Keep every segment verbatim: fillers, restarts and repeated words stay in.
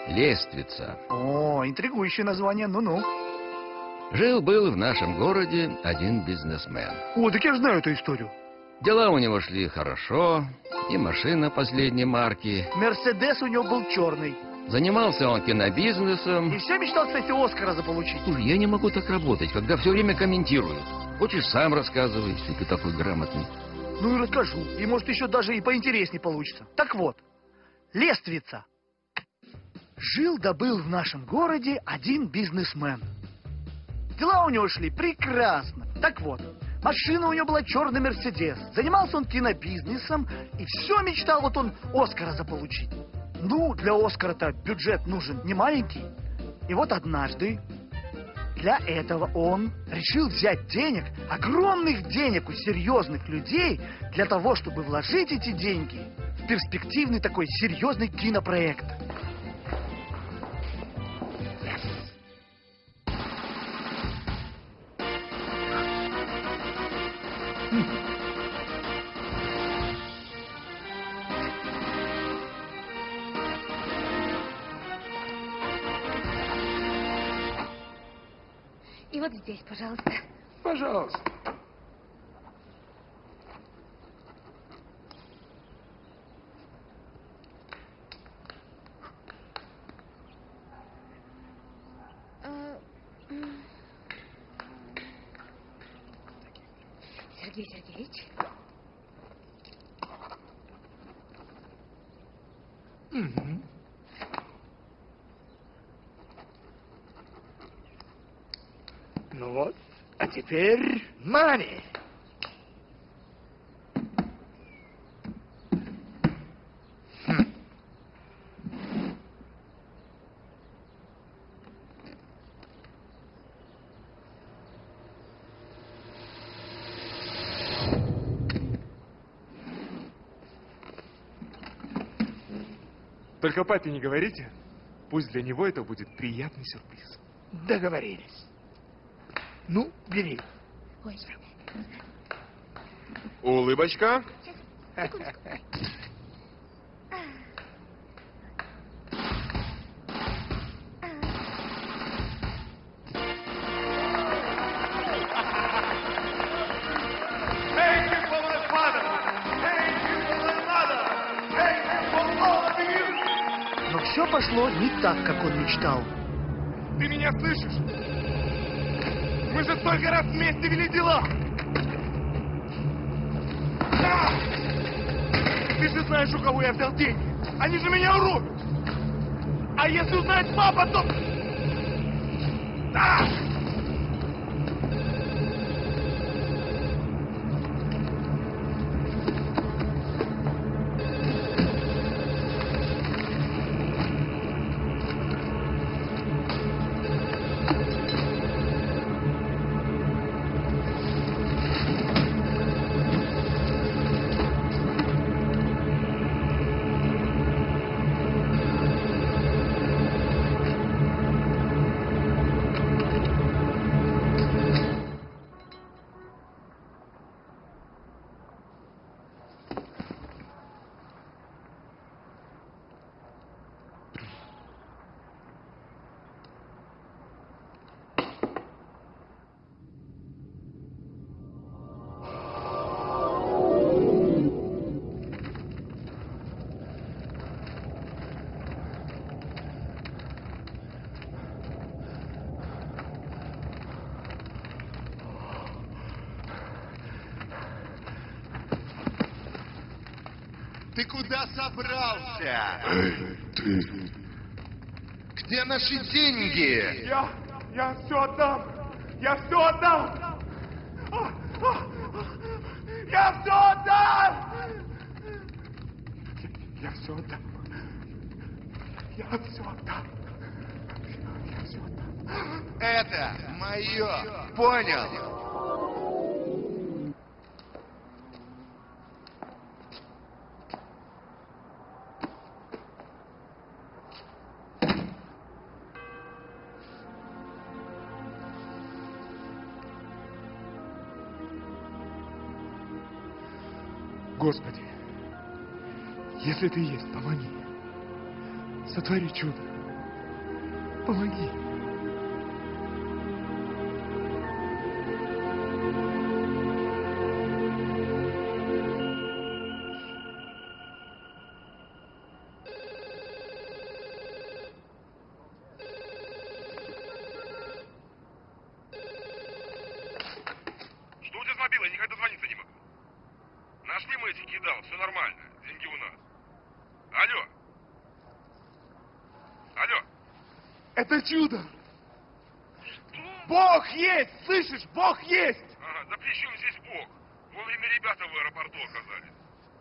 Лествица. О, интригующее название, ну-ну. Жил-был в нашем городе один бизнесмен. О, так я же знаю эту историю. Дела у него шли хорошо, и машина последней марки. Мерседес у него был черный. Занимался он кинобизнесом. И все мечтал, кстати, Оскара заполучить. Слушай, я не могу так работать, когда все время комментируют. Хочешь, сам рассказывай, если ты такой грамотный. Ну и расскажу. И может еще даже и поинтереснее получится. Так вот, Лествица. Жил-да был в нашем городе один бизнесмен. Дела у него шли прекрасно. Так вот, машина у него была черный Мерседес. Занимался он кинобизнесом. И все мечтал вот он Оскара заполучить. Ну, для Оскара-то бюджет нужен не маленький. И вот однажды для этого он решил взять денег, огромных денег у серьезных людей, для того, чтобы вложить эти деньги в перспективный такой серьезный кинопроект. И вот здесь, пожалуйста. Пожалуйста. Сергей Сергеевич. Угу. Ну вот, а теперь money. Хм. Только папе не говорите. Пусть для него это будет приятный сюрприз. Договорились. Ну, бери. Ой. Улыбочка. Но все пошло не так, как он мечтал. Ты меня слышишь? Мы же столько раз вместе вели дела! А! Ты же знаешь, у кого я взял деньги! Они же меня урубят! А если узнает папа, то... А! Ты куда собрался? Эй, ты... Где наши деньги? Я... я все отдам! Я все отдам! А, а, я все отдам! Я, я все отдам. Я все отдам. Я все отдам. Это мое. Понял? Господи, если ты есть, помоги. Сотвори чудо. помоги. Что у тебя с мобилой? Я никогда дозвониться не могу. Нашли мы эти кидал, все нормально. Деньги у нас. Алло. Алло. Это чудо! Что? Бог есть! Слышишь? Бог есть! Ага, да при чем здесь Бог? Вовремя ребята в аэропорту оказались.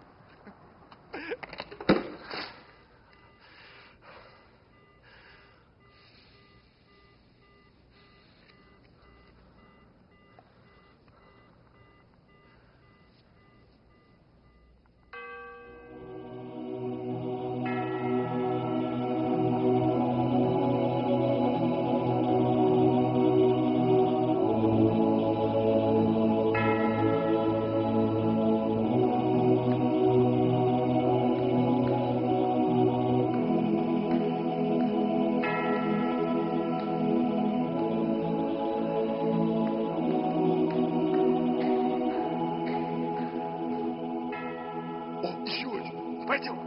О, еще один. Пойдем.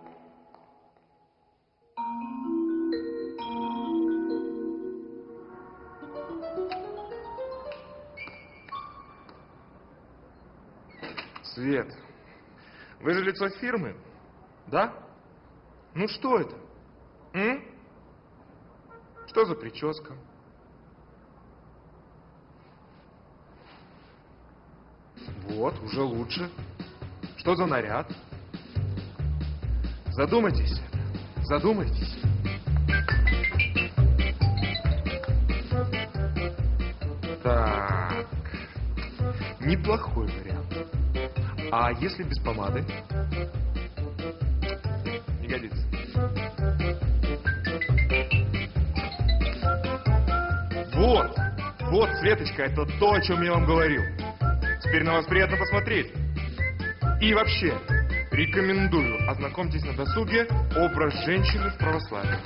Свет, вы же лицо фирмы, да? Ну что это? М? Что за прическа? Вот, уже лучше. Что за наряд? Задумайтесь, задумайтесь. Так, неплохой вариант. А если без помады? Не годится. Вот, вот, Светочка, это то, о чем я вам говорил. Теперь на вас приятно посмотреть. И вообще, рекомендую, ознакомьтесь на досуге «Образ женщины в православии».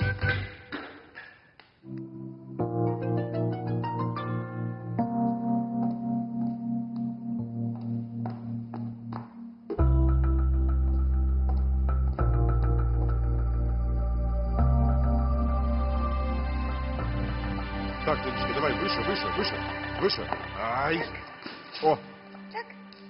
Так, Тонечка, давай выше, выше, выше, выше. Ай! О! Так.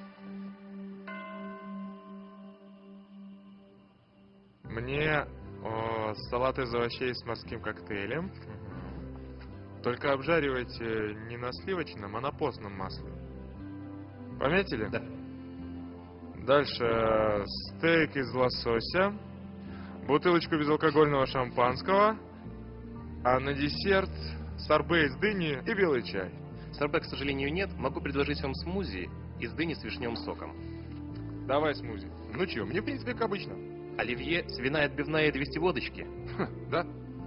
Мне о, салат из овощей с морским коктейлем. Только обжаривайте не на сливочном, а на постном масле. Пометили? Да. Дальше стейк из лосося, бутылочку безалкогольного шампанского, а на десерт сорбе из дыни и белый чай. Сорбе, к сожалению, нет. Могу предложить вам смузи из дыни с вишневым соком. Давай смузи. Ну чё, мне в принципе как обычно. Оливье, свиная отбивная и двести водочки. Ха, да?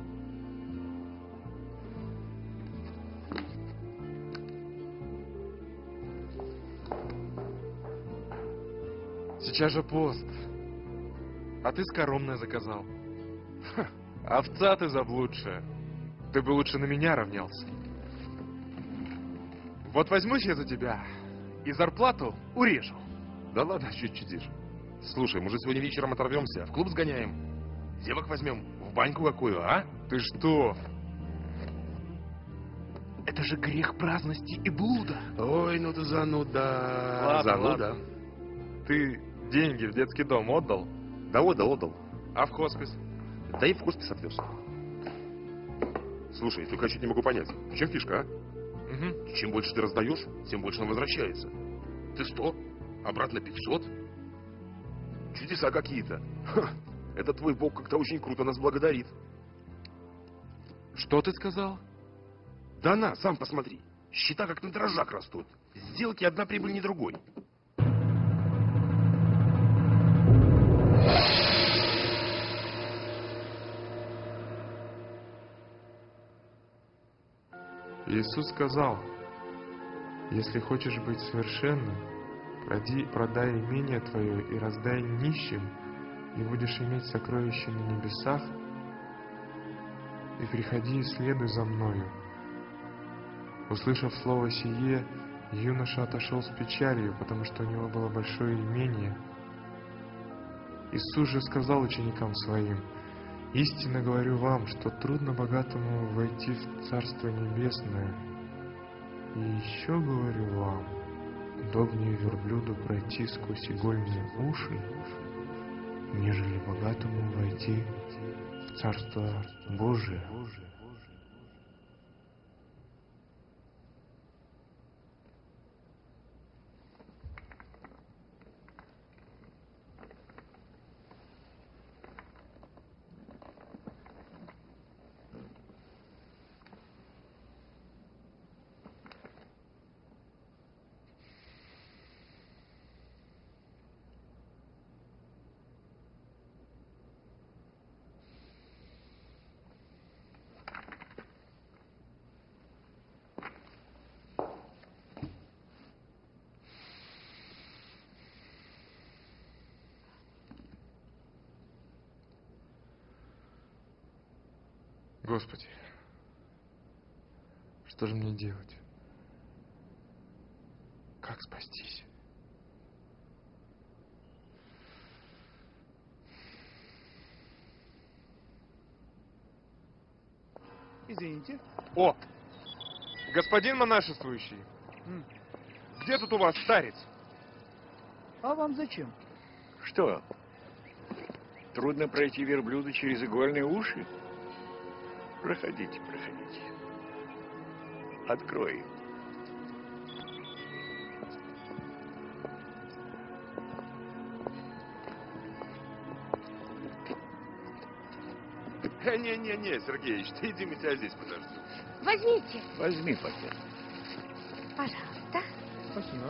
Сейчас же пост. А ты скоромное заказал. Ха, овца ты заблудшая. Ты бы лучше на меня равнялся. Вот возьмусь я за тебя и зарплату урежу. Да ладно, чуть чудишь. Слушай, может, сегодня вечером оторвемся, в клуб сгоняем? Девок возьмем, в баньку какую, а? Ты что? Это же грех праздности и блуда. Ой, ну ты зануда. Ладно, зануда. ладно. Ты деньги в детский дом отдал? Да отдал, отдал. А в хоспис? Да и в хоспис отвез. Слушай, только я чуть не могу понять, в чем фишка, а? Угу. Чем больше ты раздаешь, тем больше он возвращается. Ты сто, обратно пятьсот. Чудеса какие-то. Ха, это твой бог как-то очень круто нас благодарит. Что ты сказал? Да на, сам посмотри. Счета как на дрожжах растут. Сделки одна прибыль не другой. Иисус сказал: если хочешь быть совершенным, проди, продай имение твое и раздай нищим, и будешь иметь сокровища на небесах, и приходи и следуй за мною». Услышав слово сие, юноша отошел с печалью, потому что у него было большое имение. Иисус же сказал ученикам своим: «Истинно говорю вам, что трудно богатому войти в Царство Небесное. И еще говорю вам, удобнее верблюду пройти сквозь игольные уши, нежели богатому войти в Царство Божие». Господи, что же мне делать? Как спастись? Извините. О, господин монашествующий, М. где тут у вас старец? А вам зачем? Что? Трудно пройти верблюду через игольные уши? Проходите, проходите. Открой. Не-не-не, Сергеич, ты иди, мы тебя здесь подождем. Возьмите. Возьми пакет. Пожалуйста. Спасибо.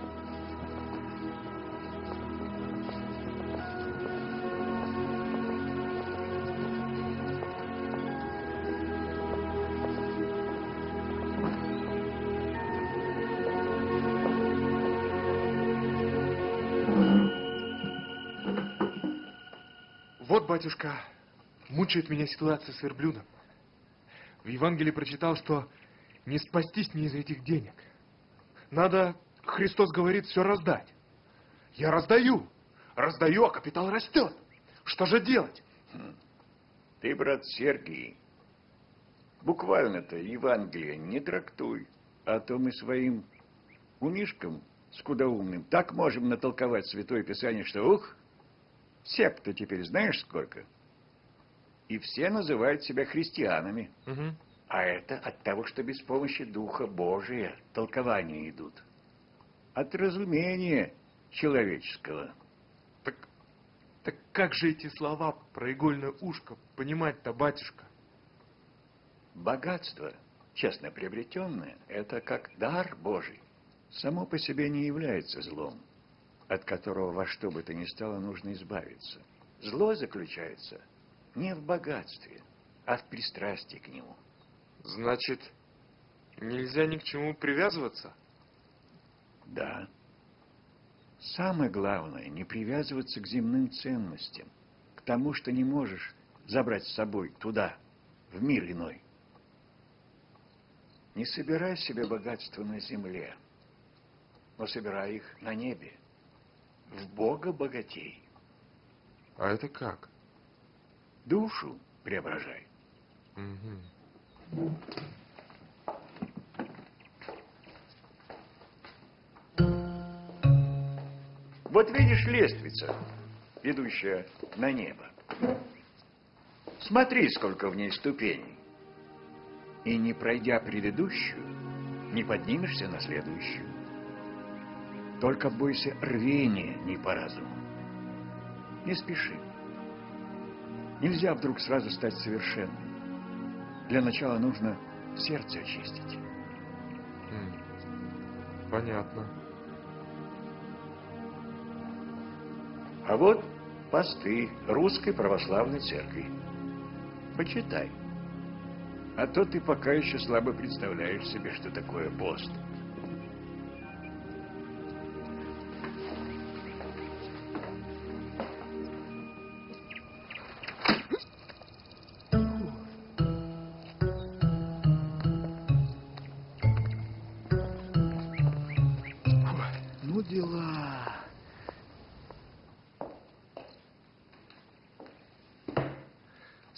Вот, батюшка, мучает меня ситуация с верблюдом. В Евангелии прочитал, что не спастись не из этих денег. Надо, Христос говорит, все раздать. Я раздаю, раздаю, а капитал растет. Что же делать? Ты, брат Сергий, буквально-то Евангелие не трактуй, а то мы своим умишкам скудоумным так можем натолковать Святое Писание, что ух, сект-то теперь знаешь сколько? И все называют себя христианами. Угу. А это от того, что без помощи Духа Божия толкования идут. От разумения человеческого. Так, так как же эти слова про игольное ушко понимать-то, батюшка? Богатство, честно приобретенное, это как дар Божий. Само по себе не является злом, от которого во что бы то ни стало нужно избавиться. Зло заключается не в богатстве, а в пристрастии к нему. Значит, нельзя ни к чему привязываться? Да. Самое главное, не привязываться к земным ценностям, к тому, что не можешь забрать с собой туда, в мир иной. Не собирай себе богатство на земле, но собирай их на небе. В Бога богатей. А это как? Душу преображай. Угу. Вот видишь лестница, ведущая на небо. Смотри, сколько в ней ступеней. И не пройдя предыдущую, не поднимешься на следующую. Только бойся рвения не по разуму. Не спеши. Нельзя вдруг сразу стать совершенным. Для начала нужно сердце очистить. Понятно. А вот посты Русской Православной Церкви. Почитай. А то ты пока еще слабо представляешь себе, что такое пост.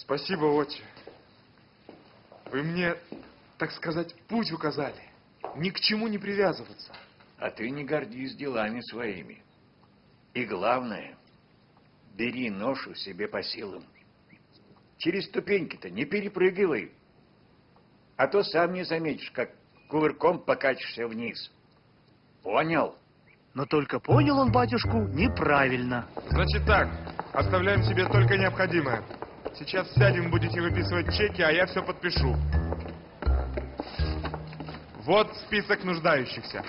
Спасибо, отче. Вы мне, так сказать, путь указали. Ни к чему не привязываться. А ты не гордись делами своими. И главное, бери ношу себе по силам. Через ступеньки-то не перепрыгивай. А то сам не заметишь, как кувырком покатишься вниз. Понял? Но только понял он батюшку неправильно. Значит так, оставляем себе только необходимое. Сейчас сядем, будете выписывать чеки, а я все подпишу. Вот список нуждающихся.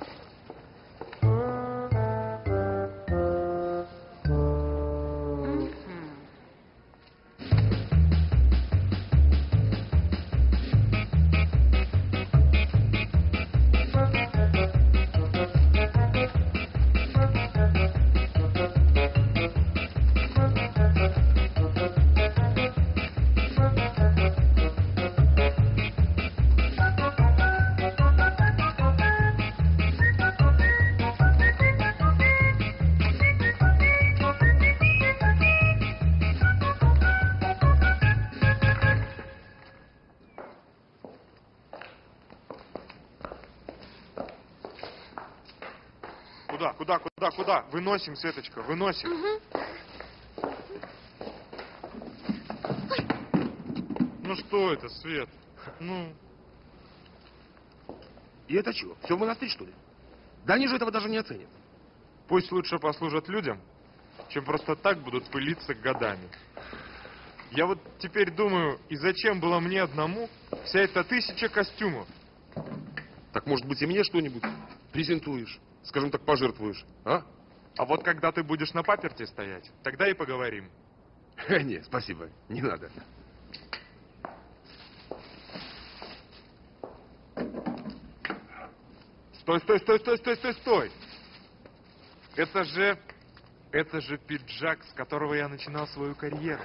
Куда, куда, куда, куда? Выносим, Светочка, выносим. Угу. Ну что это, Свет? Ну... И это что, все в монастырь, что ли? Да они же этого даже не оценят. Пусть лучше послужат людям, чем просто так будут пылиться годами. Я вот теперь думаю, и зачем было мне одному вся эта тысяча костюмов? Так может быть и мне что-нибудь презентуешь? Скажем так, пожертвуешь, а? А вот когда ты будешь на паперти стоять, тогда и поговорим. Не, спасибо, не надо. Стой, стой, стой, стой, стой, стой, стой! Это же... Это же пиджак, с которого я начинал свою карьеру.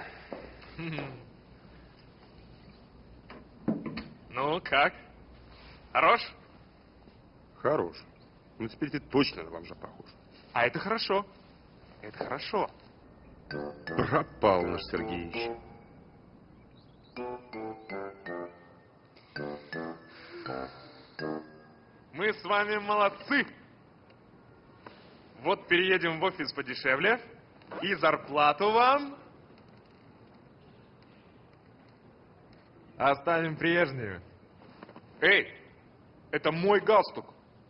Ну, как? Хорош? Хорош. Ну теперь ты точно на бомжа похож. А это хорошо. Это хорошо. Пропал наш Сергеич. Мы с вами молодцы. Вот переедем в офис подешевле. И зарплату вам оставим прежнюю. Эй, это мой галстук.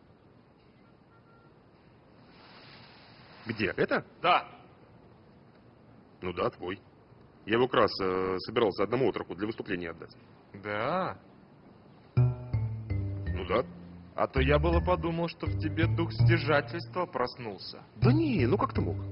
Где? Это? Да. Ну да, твой. Я его как раз э, собирался одному отроку для выступления отдать. Да. Ну да. А то я было подумал, что в тебе дух стяжательства проснулся. Да не, ну как ты мог?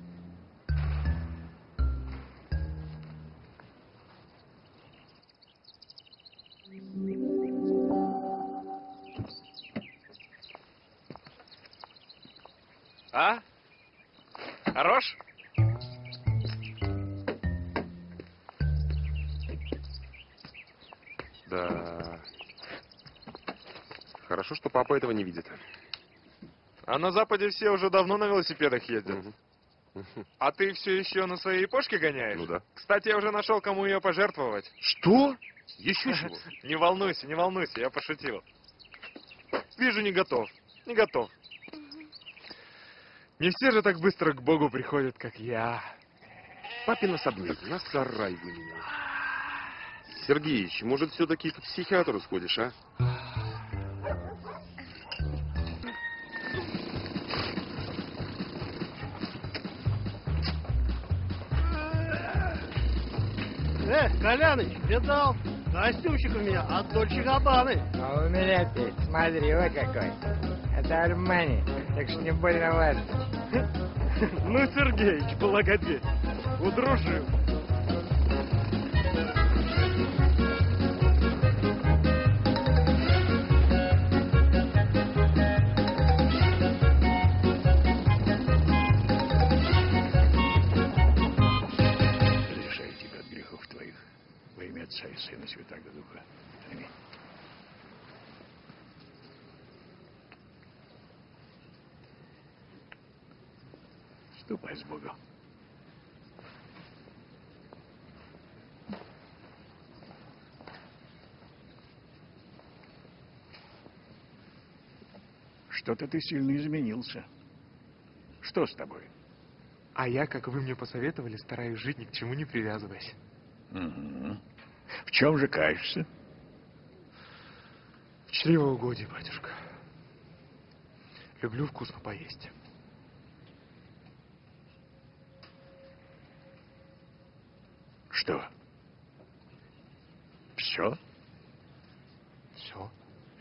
А? Хорош? Да. Хорошо, что папа этого не видит. А на Западе все уже давно на велосипедах ездят. Угу. А ты все еще на своей япошке гоняешь? Ну да. Кстати, я уже нашел, кому ее пожертвовать. Что? Еще чего? Не волнуйся, не волнуйся, я пошутил. Вижу, не готов. Не готов. Не все же так быстро к Богу приходят, как я. Папин особняк, на сарай выменял. Сергеич, может, все-таки к психиатру сходишь, а? Э, Коляныч, видал? Костюмчик у меня от Дольче Габбаны. А у меня, Петь, смотри, вот какой. Это Армани, так что не больно важно. Ну, Сергеич, благодетель, удружил. Разрешаю тебя от грехов твоих во имя Отца и Сына и Святаго Духа. Аминь. Ступай с Богом. Что-то ты сильно изменился. Что с тобой? А я, как вы мне посоветовали, стараюсь жить, ни к чему не привязываясь. Угу. В чем же каешься? В чревоугодии, батюшка. Люблю вкусно поесть. Что? Все? Все.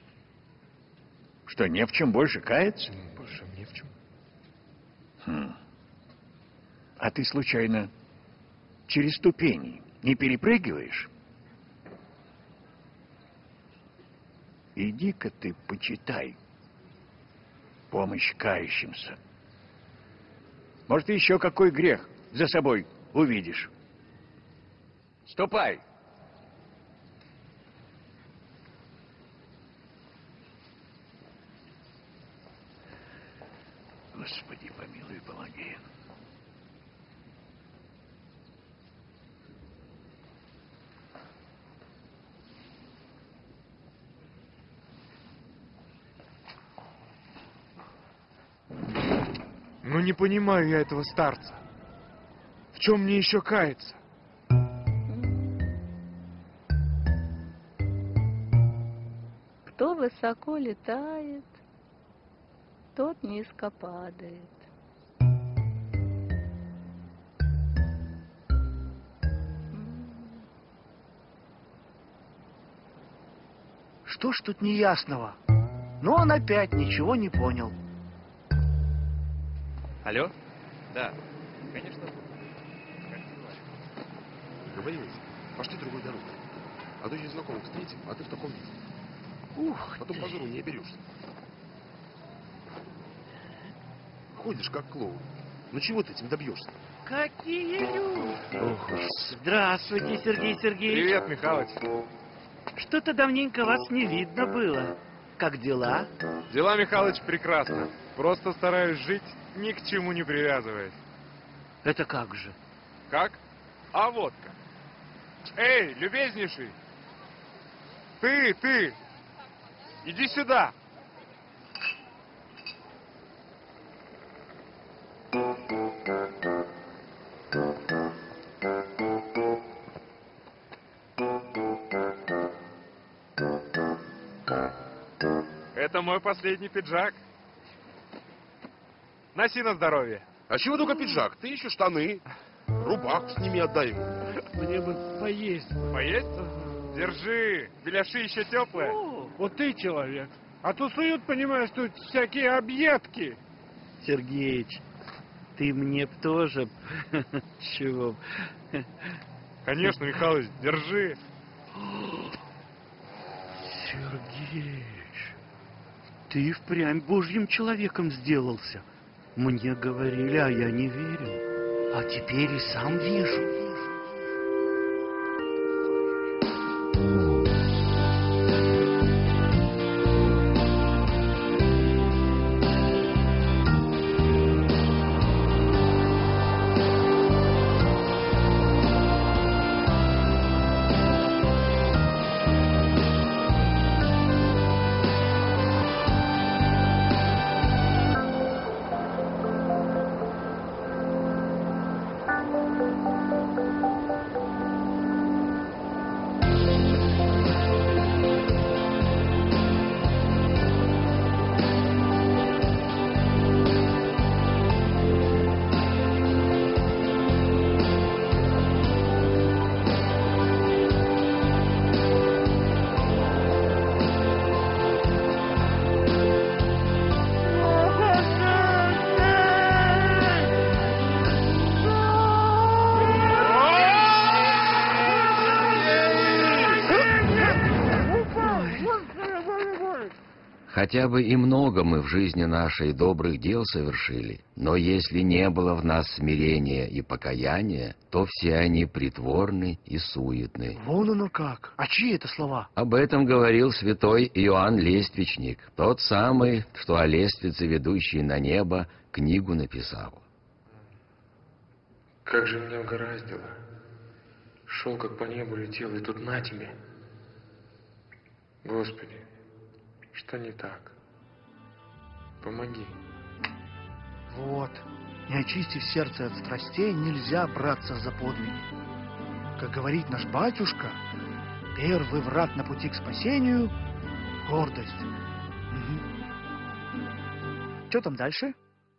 Что, не в чем больше каяться? Больше не в чем. Хм. А ты, случайно, через ступени не перепрыгиваешь? Иди-ка ты почитай «Помощь кающимся». Может, ты еще какой грех за собой увидишь. Ступай! Господи, помилуй и помоги. Ну не понимаю я этого старца. В чем мне еще каяться? Кто высоко летает, тот низко падает. Что ж тут неясного? Но он опять ничего не понял. Алло? Да, конечно. Договорились. Пошли другой дорогой. А то еще знакомых встретим, а ты в таком виде. Ух, потом ты. позору не оберешься. Ходишь как клоун. Ну чего ты этим добьешься? Какие люди! Ох уж. Здравствуйте, Сергей Сергеевич. Привет, Михалыч. Что-то давненько вас не видно было. Как дела? Дела, Михалыч, прекрасно. Просто стараюсь жить, ни к чему не привязываясь. Это как же? Как? А вот как. Эй, любезнейший! Ты, ты! Иди сюда! Это мой последний пиджак. Носи на здоровье. А чего только пиджак? Ты еще штаны. Рубаху с ними отдай ему. Мне бы поесть. Поесть? Держи. Беляши еще теплые. О, вот ты человек. А то суют, понимаешь, тут всякие объедки. Сергеич, ты мне б тоже чего? Конечно, Михалыч, держи. Сергеич, ты впрямь божьим человеком сделался. Мне говорили, а я не верил. А теперь и сам вижу. Хотя бы и много мы в жизни нашей добрых дел совершили, но если не было в нас смирения и покаяния, то все они притворны и суетны. Вон оно как. А чьи это слова? Об этом говорил святой Иоанн Лествичник, тот самый, что о лествице, ведущей на небо, книгу написал. Как же меня угораздило. Шел как по небу летел, и тут на тебе. Господи, что не так? Помоги. Вот. Не очистив сердце от страстей, нельзя браться за подвиги. Как говорит наш батюшка, первый враг на пути к спасению — гордость. Угу. Что там дальше?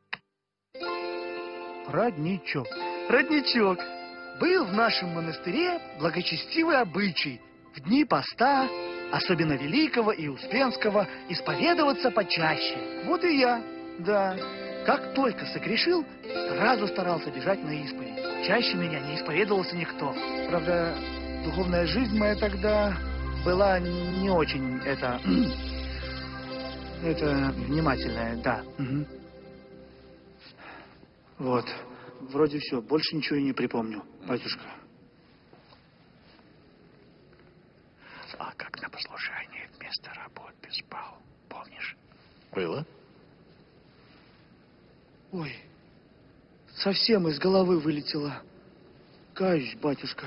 Родничок. Родничок. Был в нашем монастыре благочестивый обычай в дни поста, особенно Великого и Успенского, исповедоваться почаще. Вот и я, да. Как только согрешил, сразу старался бежать на исповедь. Чаще меня не исповедовался никто. Правда, духовная жизнь моя тогда была не очень, это... это внимательная, да. Угу. Вот. Вроде все. Больше ничего и не припомню, батюшка. А как на послушание вместо работы спал, помнишь? Было? Ой, совсем из головы вылетело. Каюсь, батюшка.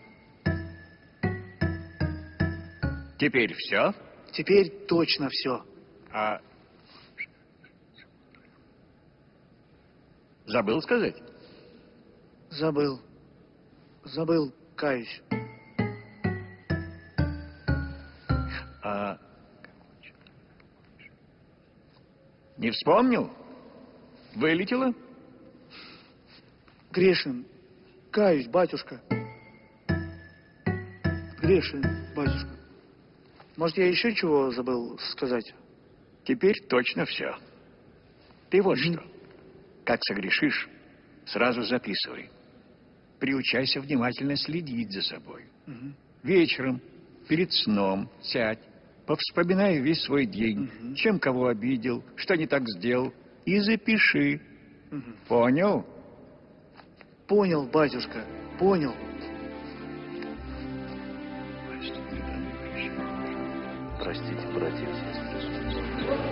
Теперь все? Теперь точно все. А забыл сказать? Забыл. Забыл, каюсь. А не вспомнил? Вылетело? Грешен. Каюсь, батюшка. Грешен, батюшка. Может, я еще чего забыл сказать? Теперь точно все. Ты вот mm-hmm. что. Как согрешишь, сразу записывай. Приучайся внимательно следить за собой. Mm-hmm. Вечером, перед сном, сядь, повспоминай весь свой день, mm-hmm. чем кого обидел, что не так сделал, и запиши. Mm-hmm. Понял? Понял, батюшка, понял. Простите, братья и сестры.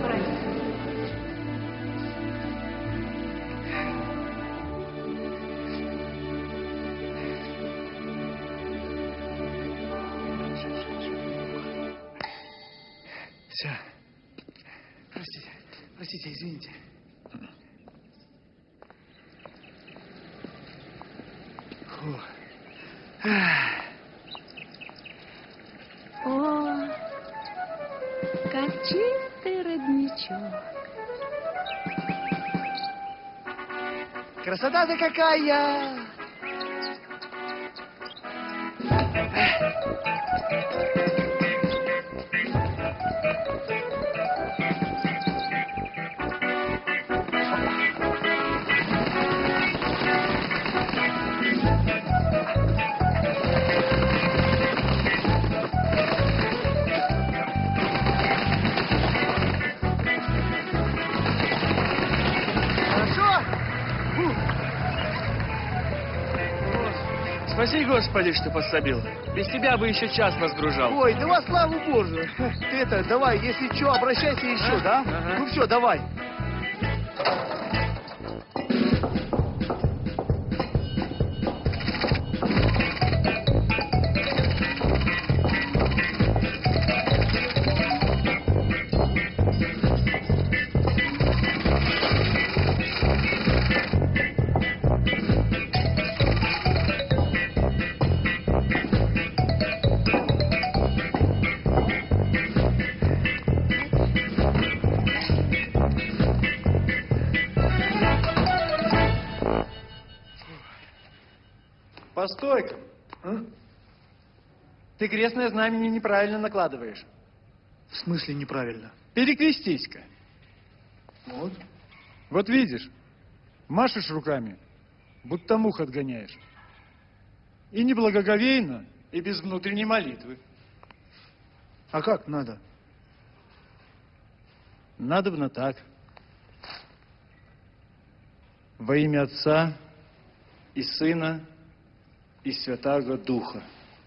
Все. Простите, простите, извините. Фу. О, как чистый родничок. Красота-то какая! Спаси, Господи, что подсобил. Без тебя бы еще час нас гружал. Ой, да во славу Божию. Ты это, давай, если что, обращайся еще, а? да? Ага. Ну все, давай. Постой-ка. А? Ты крестное знамение неправильно накладываешь. В смысле неправильно? Перекрестись-ка. Вот. Вот видишь, машешь руками, будто мух отгоняешь. И неблагоговейно, и без внутренней молитвы. А как надо? Надобно так. Во имя Отца и Сына и Святаго Духа.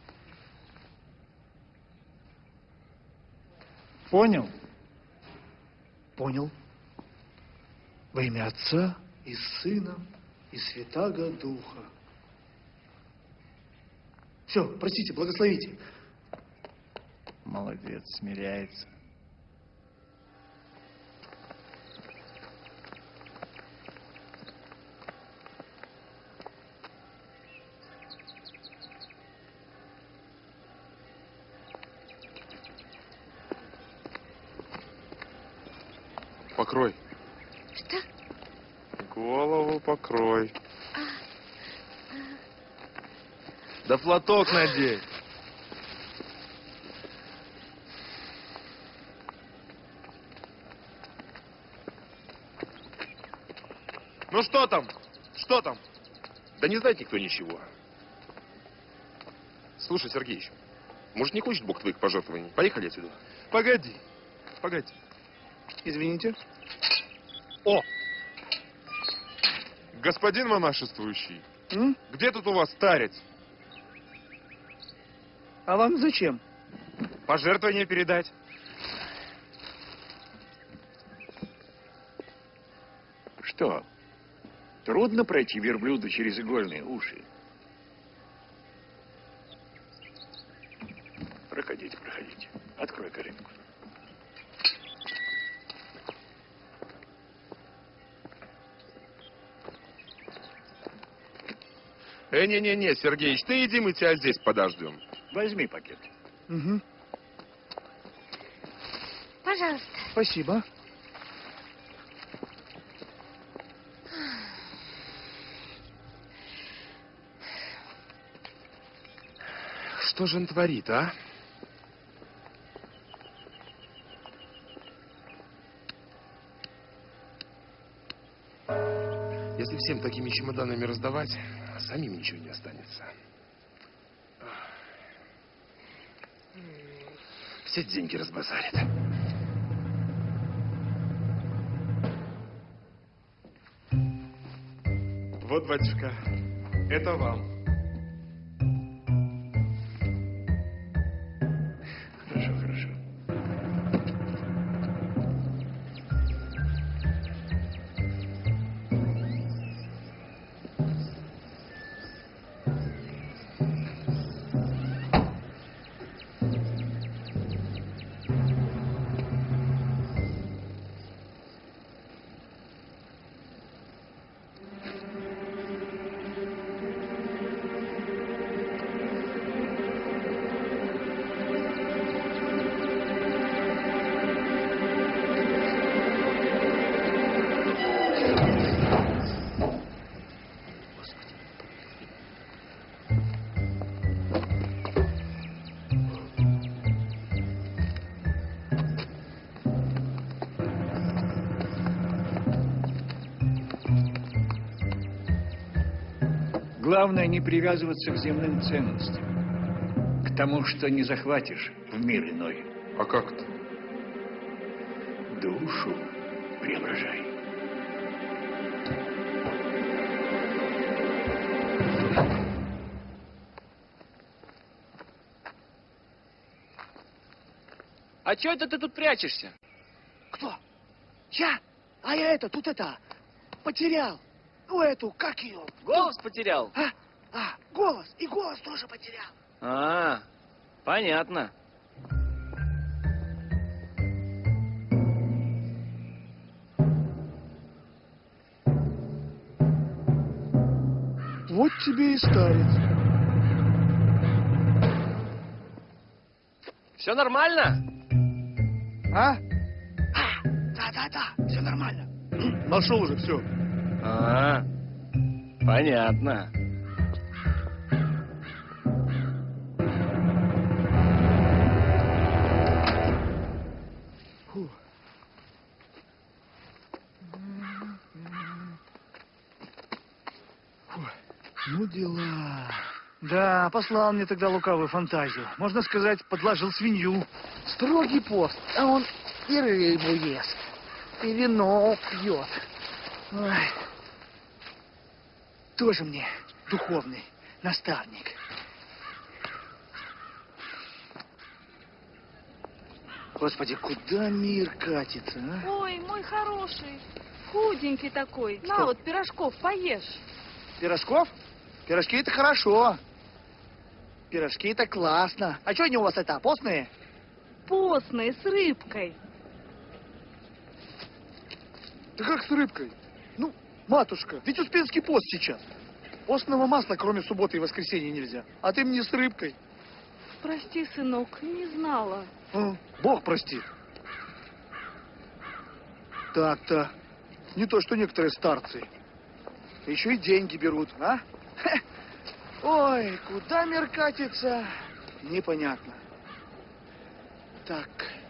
Понял? Понял. Во имя Отца и Сына и Святаго Духа. Все, простите, благословите. Молодец, смиряется. покрой. Что? Голову покрой. Да платок надень. Ну что там? Что там? Да не знает никто ничего. Слушай, Сергеич, может, не хочет Бог твоих пожертвований? Поехали отсюда. Погоди. Погоди. Извините. О! Господин монашествующий, М? где тут у вас старец? А вам зачем? Пожертвование передать. Что? Трудно пройти верблюду через игольные уши? Проходите, проходите. Открой калитку. Э, не-не-не, Сергеич, ты иди, мы тебя здесь подождем. Возьми пакет. Угу. Пожалуйста. Спасибо. Что же он творит, а? Если всем такими чемоданами раздавать, а самим ничего не останется. Все деньги разбазарит. Вот, батюшка, это вам. Хорошо, хорошо. Главное не привязываться к земным ценностям, к тому, что не захватишь в мир иной. А как это? Душу преображай. А чё это ты тут прячешься? Кто? Я? А я это, тут это, потерял. Ну, эту, как ее? Голос потерял? А? А, голос. И голос тоже потерял. А, понятно. Вот тебе и старец. Все нормально? А? А, да-да-да, все нормально. Нашел уже все. А, понятно. Фу. Фу. Ну дела. Да, послал мне тогда лукавую фантазию. Можно сказать, подложил свинью. Строгий пост, а он и рыбу ест, и вино пьет. Ой. Тоже мне духовный наставник. Господи, куда мир катится, а? Ой, мой хороший, худенький такой. Что? На вот пирожков поешь. Пирожков? Пирожки это хорошо. Пирожки это классно. А что они у вас это, постные? Постные, с рыбкой. Да как с рыбкой? Ну, матушка, ведь Успенский пост сейчас. Постного масла, кроме субботы и воскресенья, нельзя. А ты мне с рыбкой. Прости, сынок, не знала. А, Бог простит. Так-то. Не то, что некоторые старцы. Еще и деньги берут, а? Хе. Ой, куда мир катится, непонятно. Так.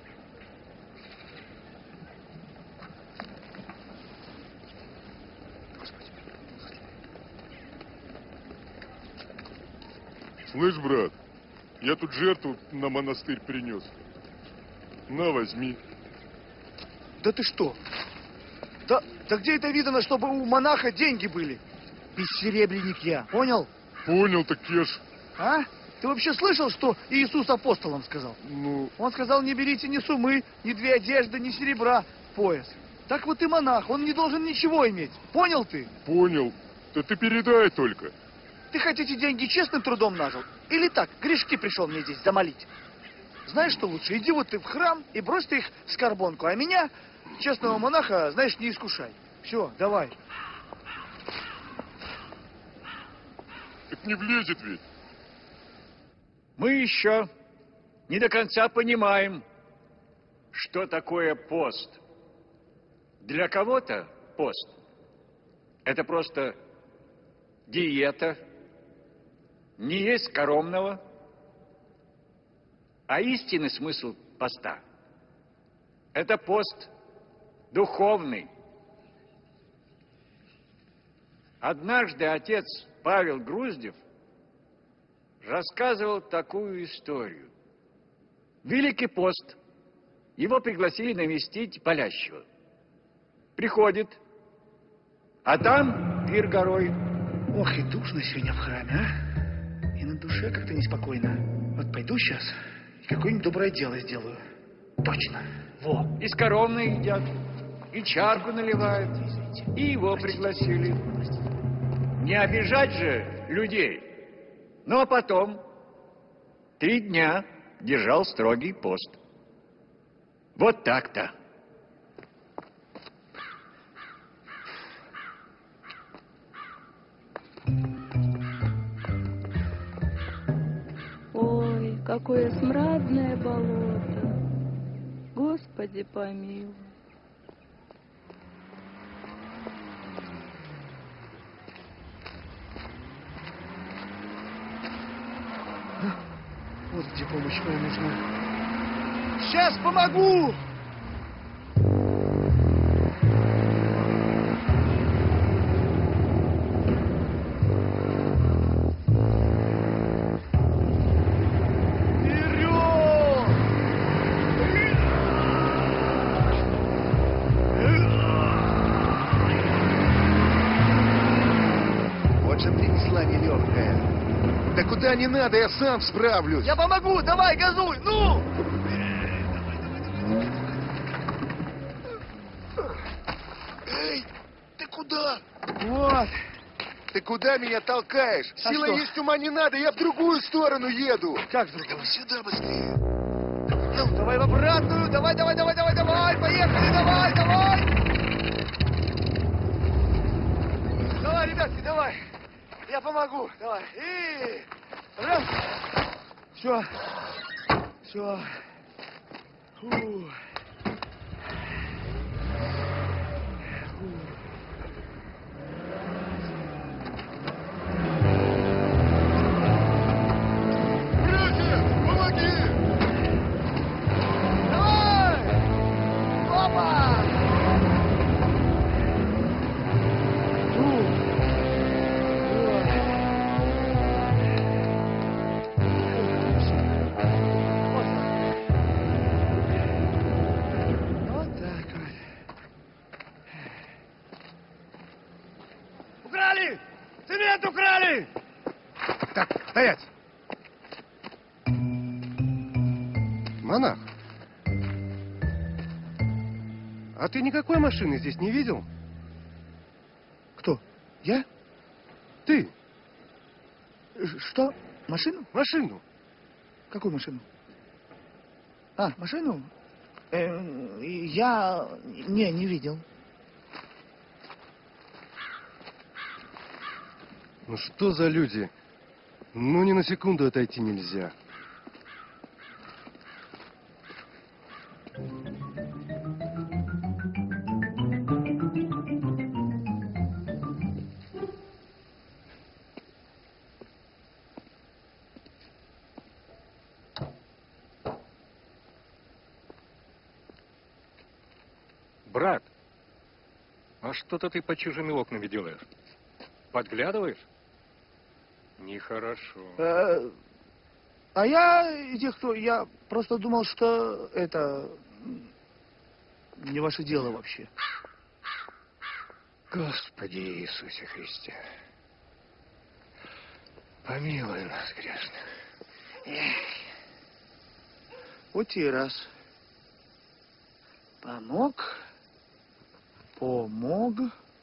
Слышь, брат, я тут жертву на монастырь принес. На, возьми. Да ты что? Да, да где это видано, чтобы у монаха деньги были? Бессеребренник я, понял? Понял, так я ж... А? Ты вообще слышал, что Иисус апостолам сказал? Ну... Он сказал, не берите ни сумы, ни две одежды, ни серебра в пояс. Так вот и монах, он не должен ничего иметь. Понял ты? Понял. Да ты передай только. Ты хоть эти деньги честным трудом нажил? Или так, грешки пришел мне здесь замолить? Знаешь, что лучше? Иди вот ты в храм и брось ты их в скорбонку, а меня, честного монаха, знаешь, не искушай. Все, давай. Это не влезет ведь. Мы еще не до конца понимаем, что такое пост. Для кого-то пост – это просто диета, не есть скоромного, а истинный смысл поста – это пост духовный. Однажды отец Павел Груздев рассказывал такую историю. Великий пост. Его пригласили навестить болящего. Приходит, а там пир горой. Ох, и душно сегодня в храме, а? И на душе как-то неспокойно. Вот пойду сейчас и какое-нибудь доброе дело сделаю. Точно. Во. И скоромные едят, и чарку наливают, и его пригласили. Не обижать же людей. Ну, а потом три дня держал строгий пост. Вот так-то. Ой, какое смрадное болото. Господи помилуй. Вот где помощь моя нужна. Сейчас помогу! Вот же принесла нелегкая. Да куда не надо, я сам справлюсь. Я помогу, давай, газуй, ну! Эй, ты куда? Вот. Ты куда меня толкаешь? А Сила что? есть, ума не надо, я в другую сторону еду. Как в другую? Давай сюда быстрее. Ну, давай в обратную, давай, давай, давай, давай, давай, поехали, давай, давай! Давай, ребятки, давай. Я помогу, давай. И раз. Все. Все. Фу. Братья, помоги! Давай! Опа! Фу. Вот так вот. Украли! Цемент украли! Так, стоять! Монах, а ты никакой машины здесь не видел? Кто? Я? Ты. Что? Машину? Машину. Какую машину? А, машину? Э, я... Не, не видел. Ну что за люди? Ну ни на секунду отойти нельзя. Брат, а что-то ты под чужими окнами делаешь? Подглядываешь? Нехорошо. Э, а я, те, кто, я просто думал, что это не ваше дело вообще. Господи Иисусе Христе, помилуй нас, грешных. Эх. Вот и раз. Помог, помог,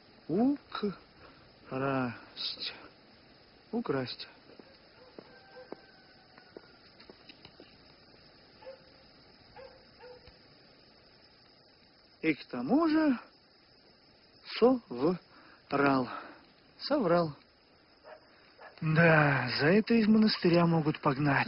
украсть, украсть. И к тому же соврал, соврал. Да, за это из монастыря могут погнать.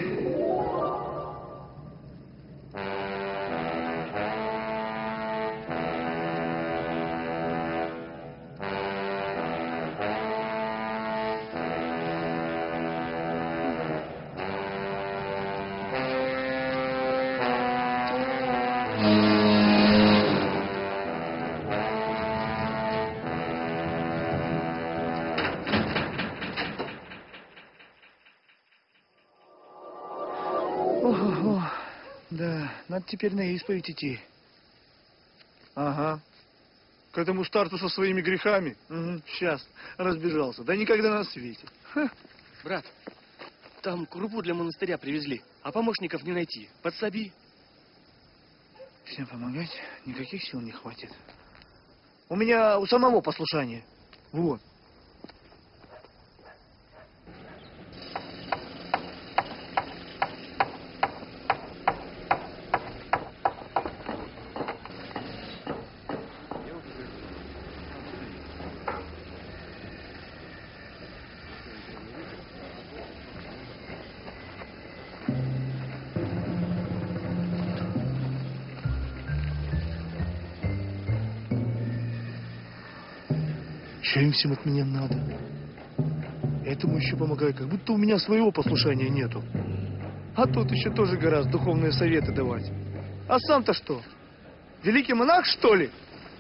Ого, да, надо теперь на исповедь идти. Ага. К этому старту со своими грехами. Угу. Сейчас разбежался. Да никогда на свете. Ха. Брат, там крупу для монастыря привезли, а помощников не найти. Подсоби. Всем помогать никаких сил не хватит. У меня у самого послушание. Вот. Что им всем от меня надо? Этому еще помогаю, как будто у меня своего послушания нету. А тут еще тоже гораздо духовные советы давать. А сам-то что? Великий монах, что ли?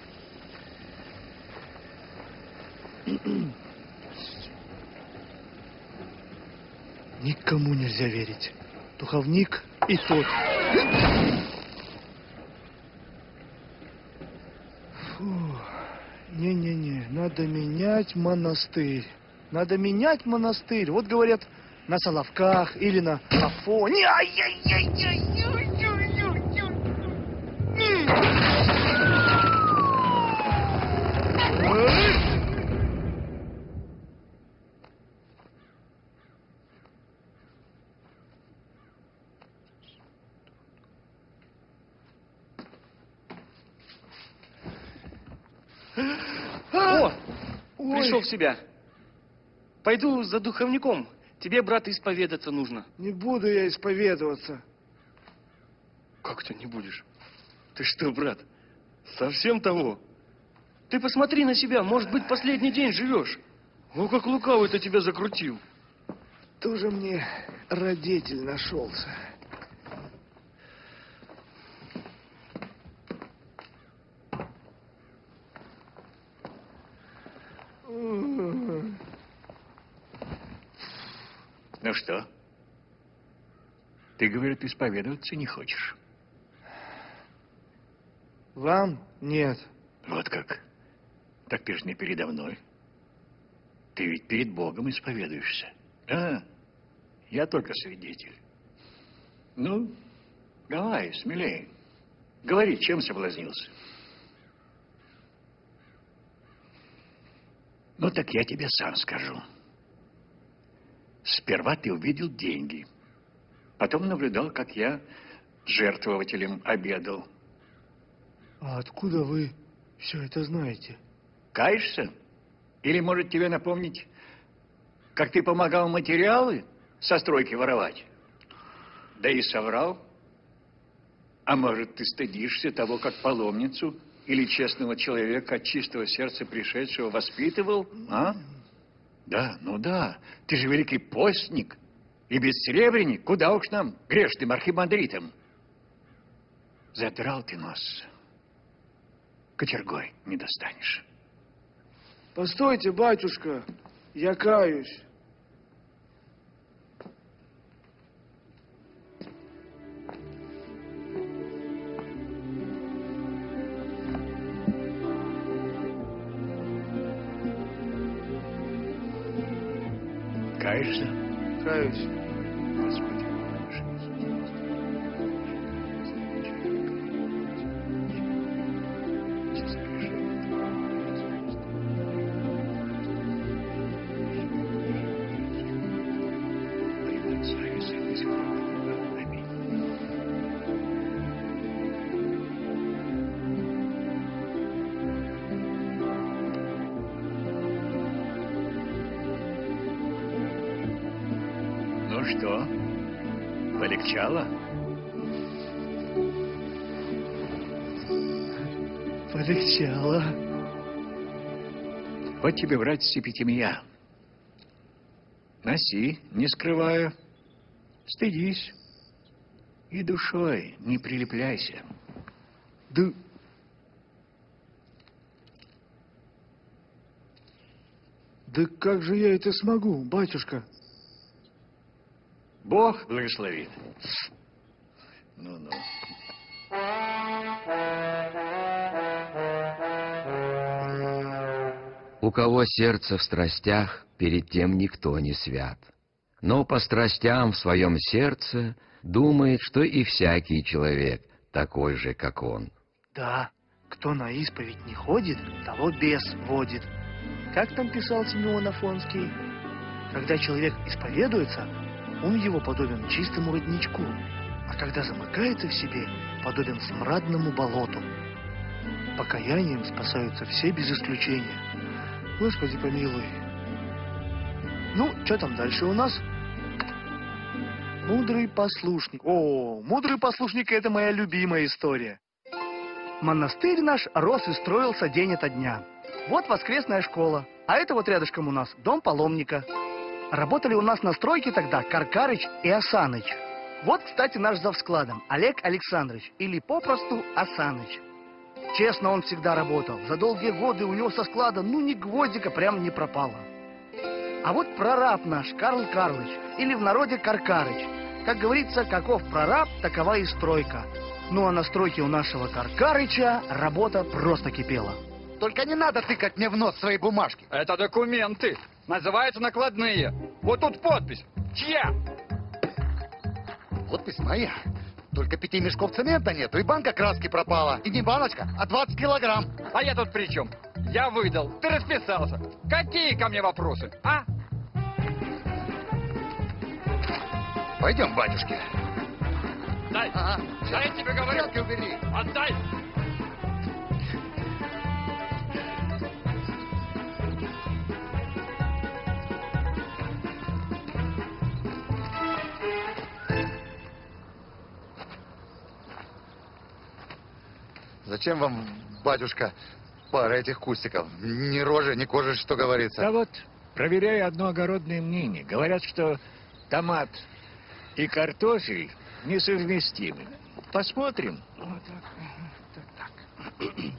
Никому нельзя верить. Духовник и тот. Фу. Не-не-не, надо менять монастырь. Надо менять монастырь. Вот говорят, на Соловках или на Афоне. О, пришел в себя. Пойду за духовником. Тебе, брат, исповедаться нужно. Не буду я исповедоваться. Как ты не будешь? Ты что, брат, совсем того? Ты посмотри на себя, может быть, последний день живешь. О, как лукавый-то тебя закрутил. Тоже мне родитель нашелся. Ну что? Ты, говорит, исповедоваться не хочешь? Вам нет. Вот как? Так ты же не передо мной. Ты ведь перед Богом исповедуешься. А, я только свидетель. Ну, давай, смелее. Говори, чем соблазнился? Ну, так я тебе сам скажу. Сперва ты увидел деньги. Потом наблюдал, как я жертвователем обедал. А откуда вы все это знаете? Каешься? Или, может, тебе напомнить, как ты помогал материалы со стройки воровать? Да и соврал. А может, ты стыдишься того, как паломницу или честного человека от чистого сердца пришедшего воспитывал? А? Да, ну да. Ты же великий постник и бессребренник. Куда уж нам, грешным архимандритам? Задрал ты нос. кочергой не достанешь. Постойте, батюшка, я каюсь. Каешься? Каюсь. Господи, Боже Иисус. Ну что, полегчало? Полегчало. Вот тебе, брать сепитимия. Носи, не скрывая. Стыдись. И душой не прилепляйся. Да... Да как же я это смогу, батюшка? Бог благословит. Ну-ну. У кого сердце в страстях, перед тем никто не свят. Но по страстям в своем сердце думает, что и всякий человек такой же, как он. Да, кто на исповедь не ходит, того бес водит. Как там писал Симеон Афонский? Когда человек исповедуется, ум его подобен чистому родничку, а когда замыкается в себе, подобен смрадному болоту. Покаянием спасаются все без исключения. Господи помилуй. Ну, что там дальше у нас? Мудрый послушник. О, мудрый послушник — это моя любимая история. Монастырь наш рос и строился день ото дня. Вот воскресная школа, а это вот рядышком у нас дом паломника. Работали у нас на стройке тогда Каркарыч и Асаныч. Вот, кстати, наш завскладом Олег Александрович, или попросту Асаныч. Честно он всегда работал. За долгие годы у него со склада ну ни гвоздика прям не пропало. А вот прораб наш Карл Карлыч, или в народе Каркарыч. Как говорится, каков прораб, такова и стройка. Ну а на стройке у нашего Каркарыча работа просто кипела. Только не надо тыкать мне в нос свои бумажки. Это документы. Называются накладные. Вот тут подпись. Чья? Подпись моя. Только пяти мешков цемента нету, и банка краски пропала. И не баночка, а двадцать килограмм. А я тут при чем? Я выдал. Ты расписался. Какие ко мне вопросы, а? Пойдем, батюшки. Дай. Ага. Дай, тебе говорю. Перчатки убери. Отдай. Зачем вам, батюшка, пара этих кустиков? Ни рожи, ни кожи, что говорится. Да вот, проверяю одно огородное мнение. Говорят, что томат и картофель несовместимы. Посмотрим. Вот так, так, так.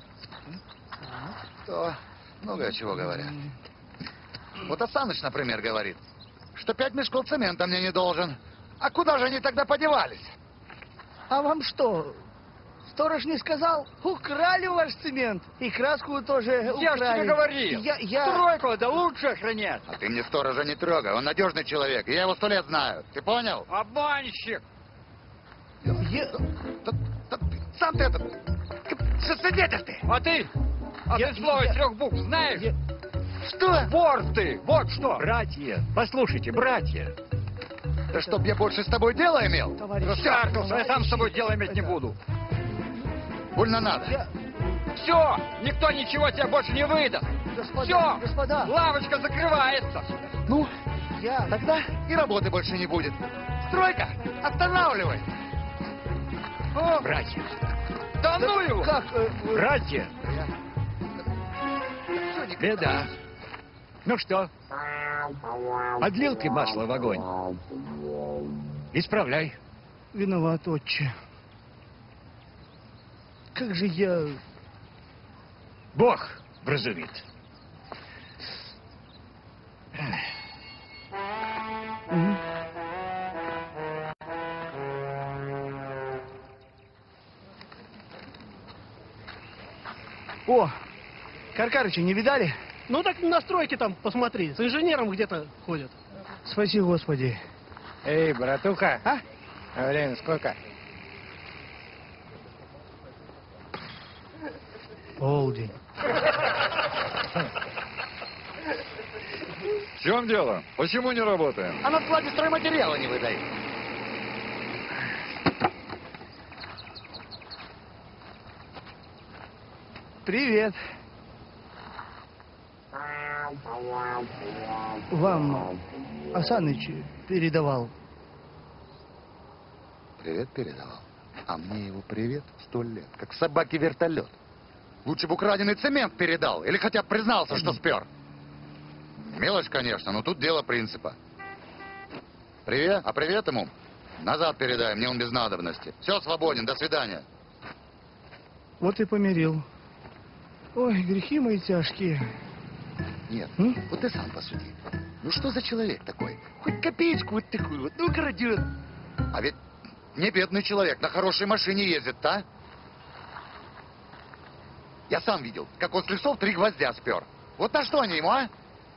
То много чего говорят. Вот Асаныч, например, говорит, что пять мешков цемента мне не должен. А куда же они тогда подевались? А вам что, сторож не сказал? Украли ваш цемент. И краску тоже украли. Я ж тебе говорил. Я, я... Стройку да лучше охранять. А ты мне сторожа не трогай, он надежный человек, я его сто лет знаю. Ты понял? Обманщик. Я... Да, да, сам ты это... Свидетель ты! А ты? А Я- ты слово я- трех букв знаешь? я- Что? Вор ты! Вот что! Братья, послушайте, братья. Да чтоб я больше с тобой дело имел? Товарищ, Шаркнулся, я сам с тобой дело иметь не буду. Больно надо. Я... Все! Никто ничего тебе больше не выдаст! Господа, Все! господа. Лавочка закрывается! Ну, Я... тогда и работы больше не будет. Стройка, останавливай! О, Братья, да ну его! Как? э, э, братья, Всё никак. беда. Ну что, подлил ты масло в огонь? Исправляй. Виноват, отче. Как же я... Бог вразумит. Угу. О, Каркарыча не видали? Ну так на стройке там посмотри, с инженером где-то ходят. Спаси Господи. Эй, братуха. А? Время сколько? Полдень. В чем дело? Почему не работаем? А на складе стройматериала не выдают. Привет. Вам Асаныч передавал. Привет передавал. А мне его привет сто лет. Как собаке вертолет. Лучше бы украденный цемент передал. Или хотя бы признался, что спер. Мелочь, конечно, но тут дело принципа. Привет. А привет ему назад передай. Мне он без надобности. Все, свободен. До свидания. Вот и помирил. Ой, грехи мои тяжкие. Нет, М? вот ты сам посуди. Ну что за человек такой? Хоть копеечку вот такую вот, ну крадет. А ведь не бедный человек, на хорошей машине ездит, а? Я сам видел, как он с лесов три гвоздя спер. Вот на что они ему, а?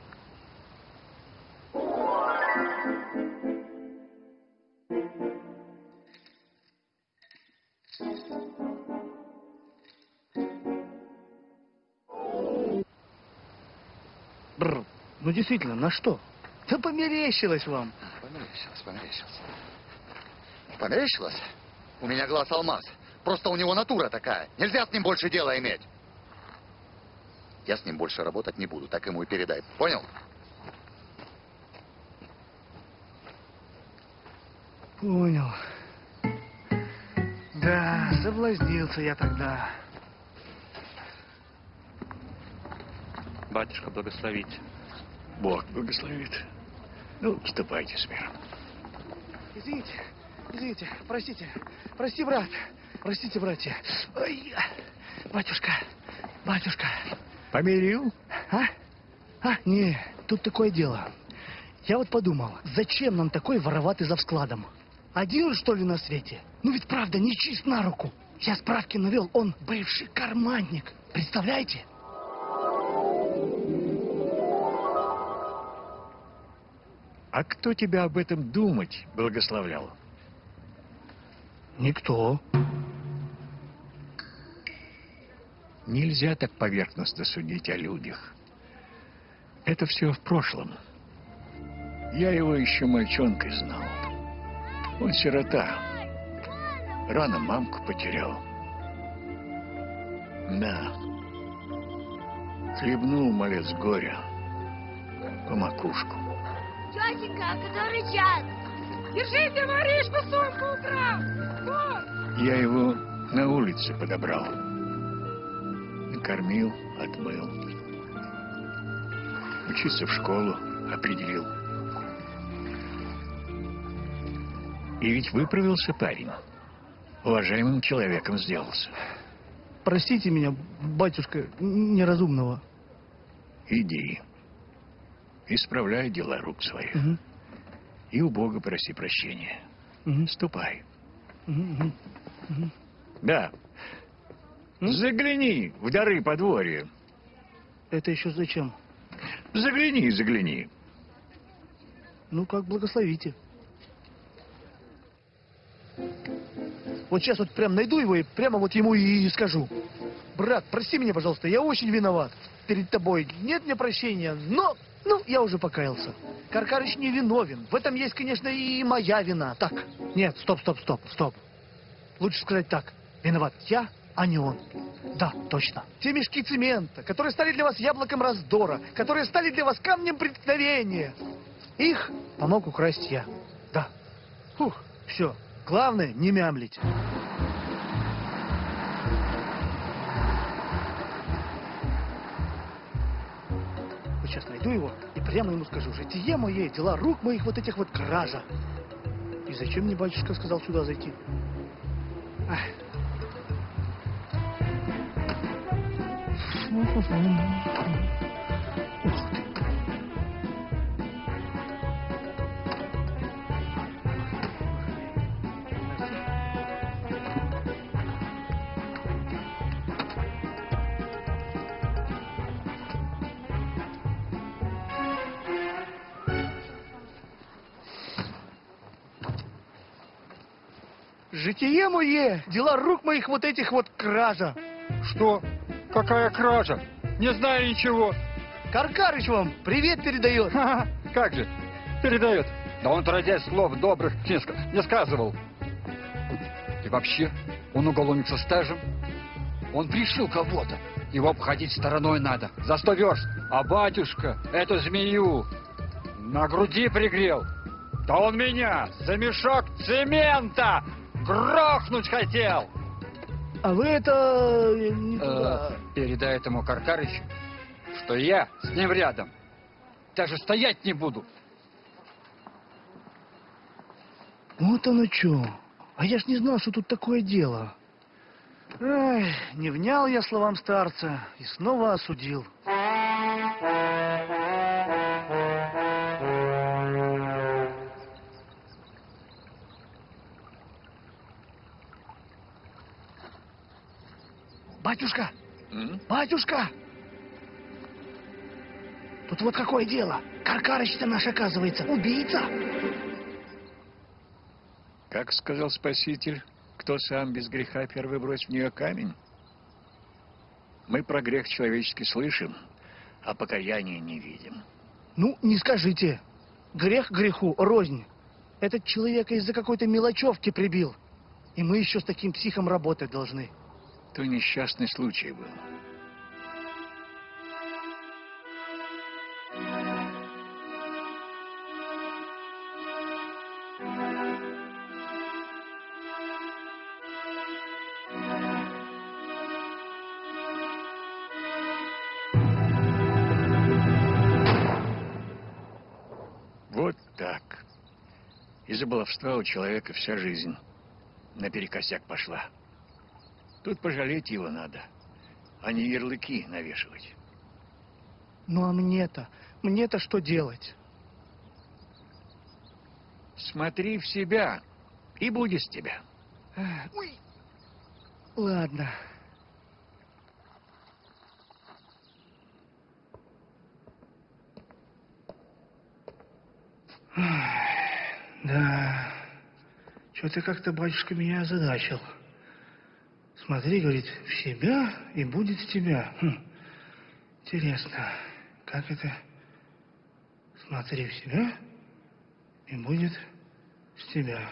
Бррр. Ну действительно, на что? Да померещилось вам. Померещилось, померещилось. Померещилось? У меня глаз алмаз. Просто у него натура такая. Нельзя с ним больше дела иметь. Я с ним больше работать не буду. Так ему и передай. Понял? Понял. Да, соблазнился я тогда. Батюшка, благословите. Бог благословит. Ну, ступайте с миром. Извините, извините, простите. Прости, брат. Простите, братья. Ой, батюшка, батюшка. Помирил? А? А, не, тут такое дело. Я вот подумал, зачем нам такой вороватый завскладом? Один, что ли, на свете? Ну ведь правда, не чист на руку. Я справки навел, он бывший карманник. Представляете? А кто тебя об этом думать благословлял? Никто. Нельзя так поверхностно судить о людях. Это все в прошлом. Я его еще мальчонкой знал. Он сирота. Рано мамку потерял. Да. Хлебнул малец горя по макушку. Тетенька, а который час? Держите, воришку сумку украл! Вот! Я его на улице подобрал. Накормил, отмыл. Учиться в школу определил. И ведь выправился парень. Уважаемым человеком сделался. Простите меня, батюшка, неразумного. Иди. Исправляй дела рук своих. Угу. И у Бога проси прощения. Угу. Ступай. Угу. Угу. Да. М? Загляни в дары подворья. Это еще зачем? Загляни, загляни. Ну, как благословите. Вот сейчас вот прям найду его и прямо вот ему и скажу. Брат, прости меня, пожалуйста, я очень виноват перед тобой. Нет мне прощения, но... Ну, я уже покаялся. Каркарыч не виновен. В этом есть, конечно, и моя вина. Так, нет, стоп, стоп, стоп, стоп. Лучше сказать так. Виноват я, а не он. Да, точно. Те мешки цемента, которые стали для вас яблоком раздора, которые стали для вас камнем преткновения. Их помог украсть я. Да. Фух, все. Главное, не мямлить. Сейчас найду его и прямо ему скажу: житие мое, дела рук моих, вот этих вот кража. И зачем мне батюшка сказал сюда зайти? Ах. Житие мое, дела рук моих вот этих вот кража. Что? Какая кража? Не знаю ничего. Каркарыч вам привет передает. Ха-ха, как же? Передает. Да он, отродясь, слов добрых не, ска- не сказывал. И вообще, он уголовник со стажем. Он пришил кого-то. Его обходить стороной надо. За сто верст. А батюшка эту змею на груди пригрел. Да он меня за мешок цемента грохнуть хотел. А вы это... не туда. Э, передай этому Каркарычу, что я с ним рядом. Даже стоять не буду. Вот оно что. А я ж не знал, что тут такое дело. Ай, не внял я словам старца и снова осудил. Батюшка! М? Батюшка! Тут вот какое дело. Каркарыч-то наш, оказывается, убийца. Как сказал Спаситель, кто сам без греха первый бросит в нее камень? Мы про грех человеческий слышим, а покаяния не видим. Ну, не скажите. Грех греху рознь. Этот человека из-за какой-то мелочевки прибил. И мы еще с таким психом работать должны. То несчастный случай был. Вот так. Из-за баловства у человека вся жизнь наперекосяк пошла. Тут пожалеть его надо, а не ярлыки навешивать. Ну а мне-то, мне-то что делать? Смотри в себя, и будет с тебя. Ой. Ладно. Да, что-то как-то батюшка меня озадачил. Смотри, говорит, в себя и будет с тебя. Хм. Интересно, как это? Смотри в себя и будет с тебя.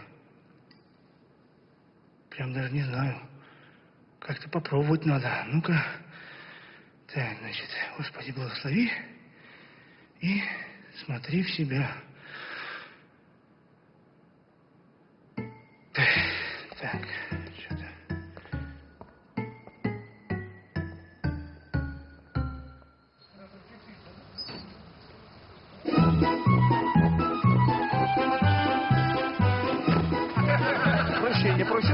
Прям даже не знаю. Как-то попробовать надо. Ну-ка. Так, значит, Господи, благослови. И смотри в себя. Так, что-то... Прощения просим.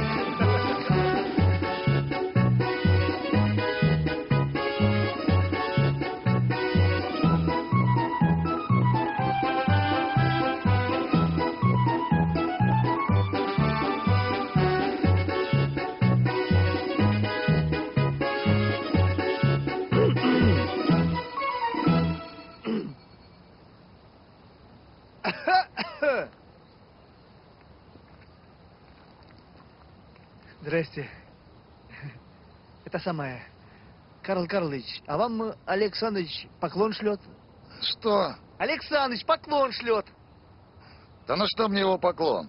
Здрасте. Это самое. Карл Карлович, а вам э, Олег Саныч поклон шлет? Что? Олег Саныч поклон шлет. Да на что мне его поклон?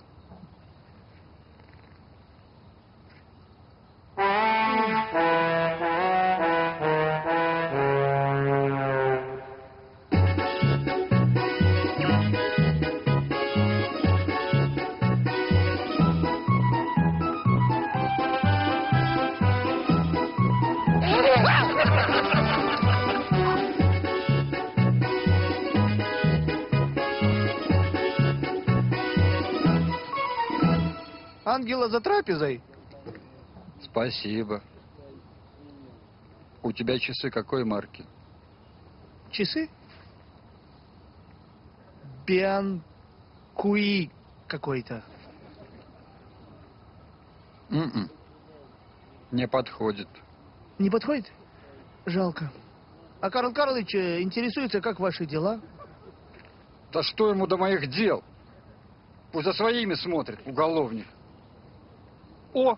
Ангела за трапезой. Спасибо. У тебя часы какой марки? Часы? Бианкуи какой-то. М-м. Не подходит. Не подходит? Жалко. А Карл Карлович интересуется, как ваши дела? Да что ему до моих дел? Пусть за своими смотрит, уголовник. О!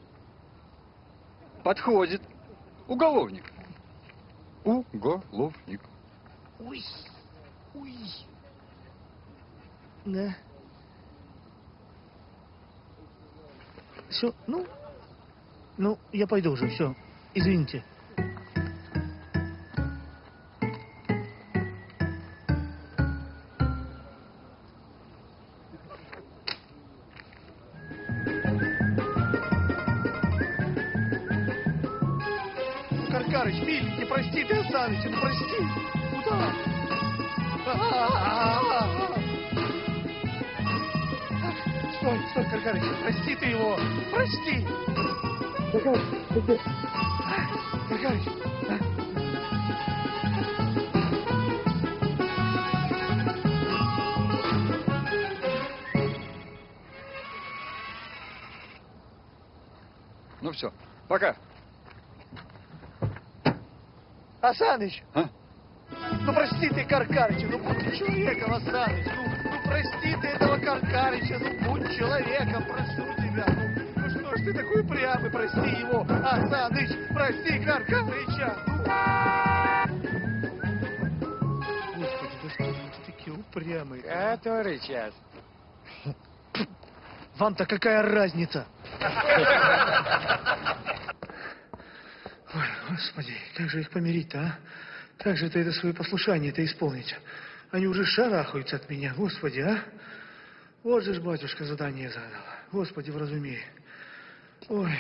Подходит. Уголовник. Уголовник. Ой, ой. Да. Все, ну, ну, я пойду уже, все. Извините. Каркарыч, миленький, прости ты, Саныча, ну прости. Куда? Стой, стой, Каркарыч, прости ты его, прости. Каркарыч, Каркарыч. Ну все, пока. Асаныч! А? Ну прости ты Каркарыча, ну будь ты человеком, Асаныч. Ну, ну прости ты этого Каркарыча, ну будь человеком, прошу тебя. Ну, ну что ж ты такой упрямый, прости его, Асаныч, прости Каркарыча. Ну. Господи, да что же вы такие упрямые? Который час? Вам-то какая разница? Ой, Господи, как же их помирить-то, а? Как же ты это свое послушание-то исполнить? Они уже шарахаются от меня, Господи, а? Вот же ж батюшка задание задал. Господи, вразуми. Ой.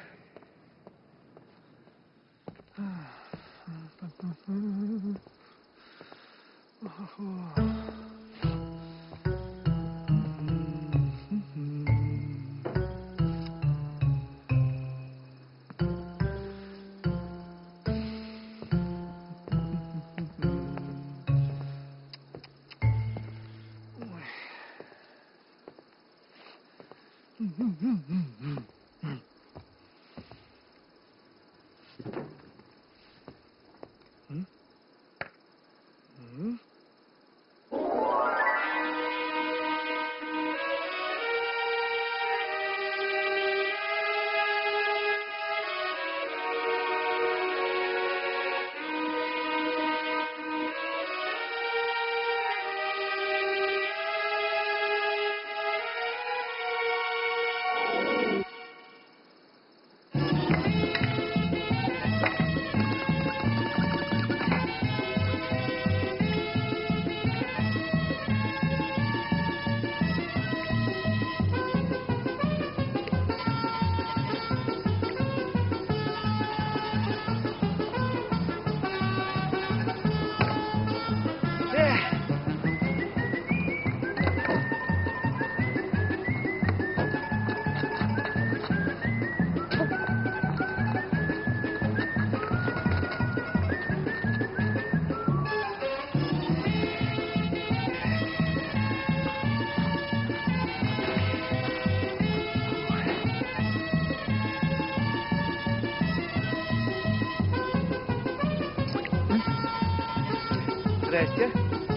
Здрасте.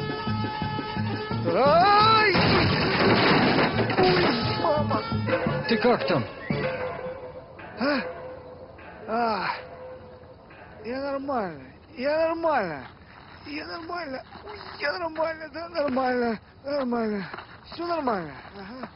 Ай! Ой, мама! Ты как там? А? А, я нормально, я нормально, я нормально, Ой, я нормально, да, нормально, нормально, все нормально. Ага.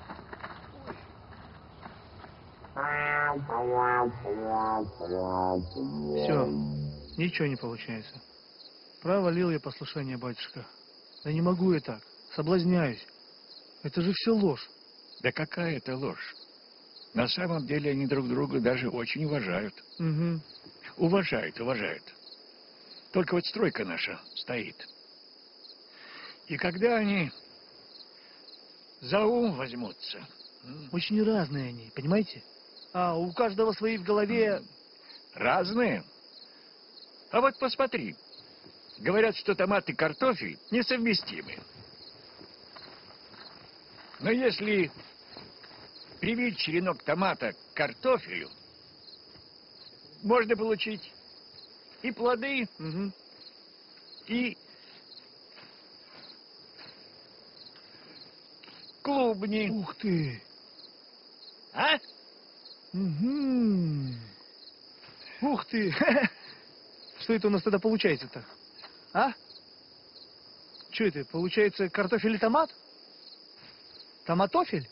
Все, ничего не получается. Провалил я послушание, батюшка. Да не могу я так, соблазняюсь. Это же все ложь. Да какая это ложь? На самом деле они друг друга даже очень уважают. Угу. Уважают, уважают. Только вот стройка наша стоит. И когда они за ум возьмутся... Очень разные они, понимаете? А у каждого свои в голове... Разные? А вот посмотри. Говорят, что томат и картофель несовместимы. Но если привить черенок томата к картофелю, можно получить и плоды, угу, и клубни. Ух ты! А? Угу. Ух ты! Что это у нас тогда получается-то? А? Что это? Получается картофель и томат? Томатофель?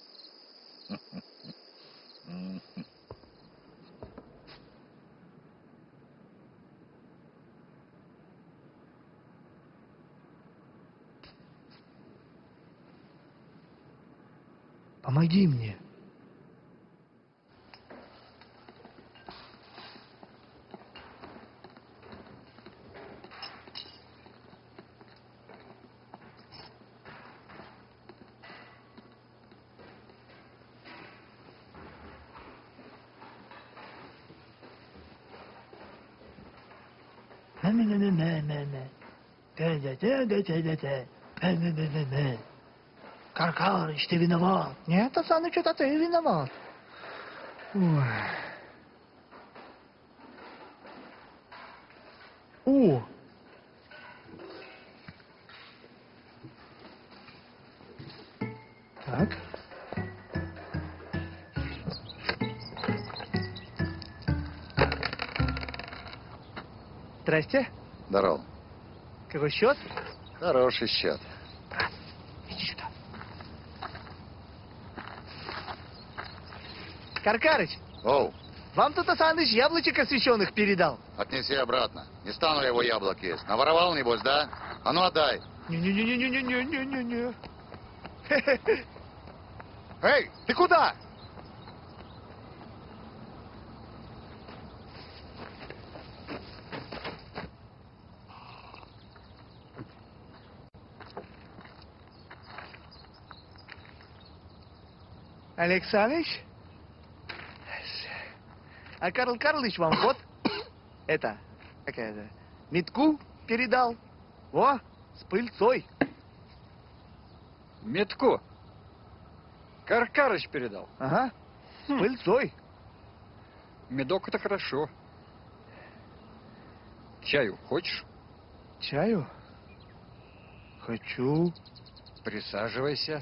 Помоги мне. Каркарыч, ты виноват. Нет, Асаныч, это ты виноват. Ой. О! Так. Здрасте. Здорово. Какой счет? Хороший счет. Брат, иди сюда. Каркарыч. Оу. Вам тут Асаныч яблочек освещенных передал. Отнеси обратно. Не стану я его яблок есть. Наворовал, небось, да? А ну отдай. Не-не-не-не-не-не-не-не-не. Эй, ты куда? Александрович? А Карл Карлович вам вот это, какая-то, метку передал. О, с пыльцой. Метку? Каркарыч передал? Ага, с хм. пыльцой. Медок — это хорошо. Чаю хочешь? Чаю? Хочу. Присаживайся.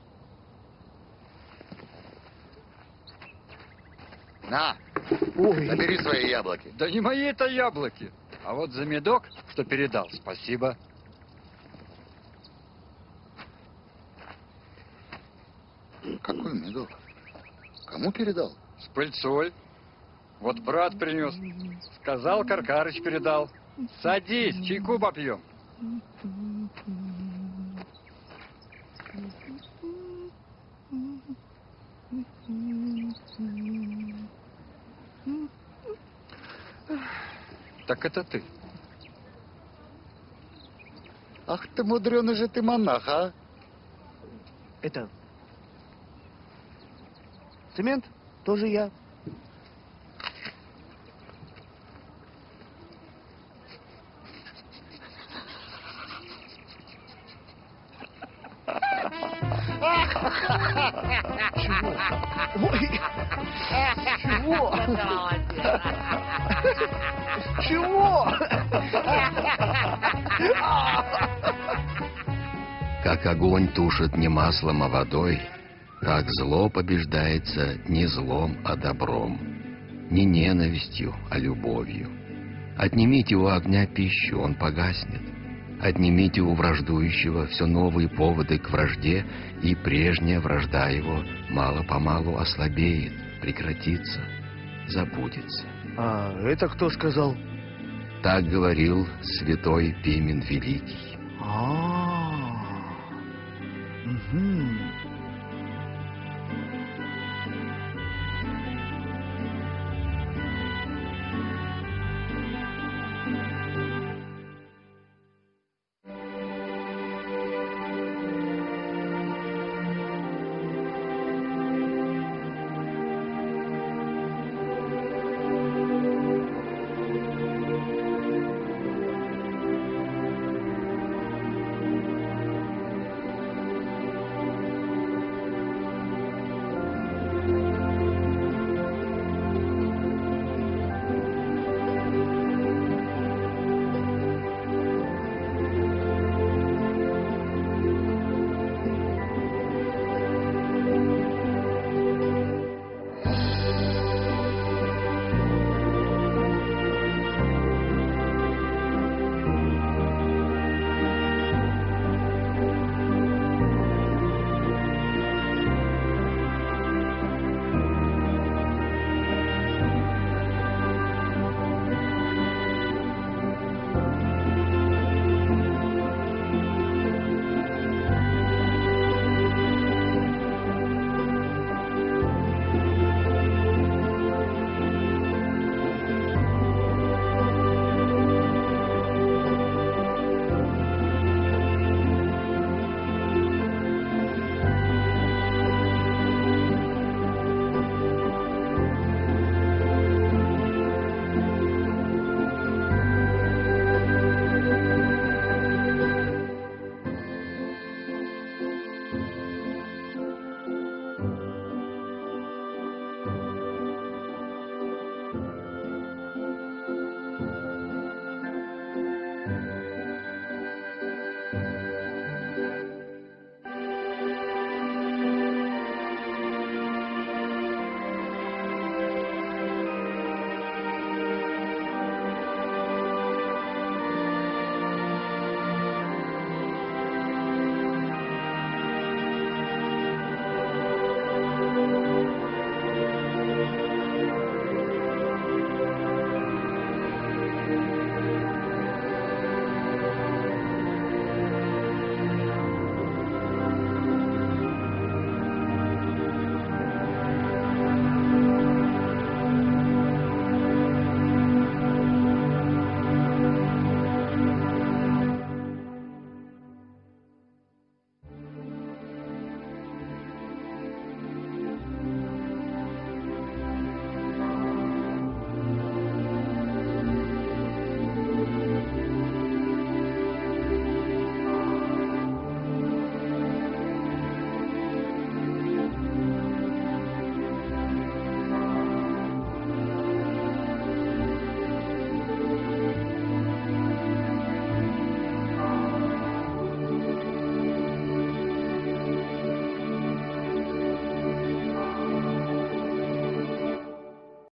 На, Ой. забери свои яблоки. Да не мои это яблоки. А вот за медок, что передал, спасибо. Какой медок? Кому передал? С пыльцой. Вот брат принес. Сказал, Каркарыч передал. Садись, чайку попьем. Так это ты. Ах ты, мудреный же ты монах, а? Это... Цемент тоже я. Чего? Ой! Чего? Чего? Как огонь тушит не маслом, а водой, так зло побеждается не злом, а добром, не ненавистью, а любовью. Отнимите у огня пищу, он погаснет. Отнимите у враждующего все новые поводы к вражде, и прежняя вражда его мало-помалу ослабеет, прекратится, забудется. А это кто сказал? Так говорил святой Пимен Великий. А, угу.